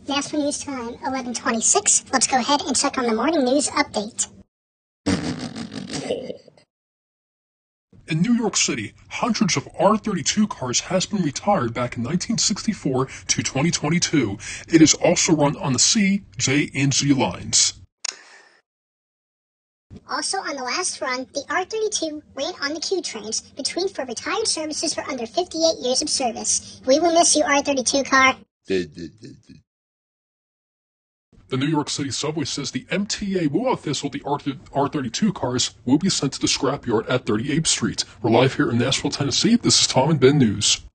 Nashville News Time, 11:26. Let's go ahead and check on the morning news update. In New York City, hundreds of R32 cars has been retired back in 1964 to 2022. It is also run on the C, J, and Z lines. Also on the last run, the R32 ran on the Q trains between for retired services for under 58 years of service. We will miss you, R32 car. The New York City subway says the MTA will official the R32 cars will be sent to the scrapyard at 38th Street. We're live here in Nashville, Tennessee. This is Tom and Ben News.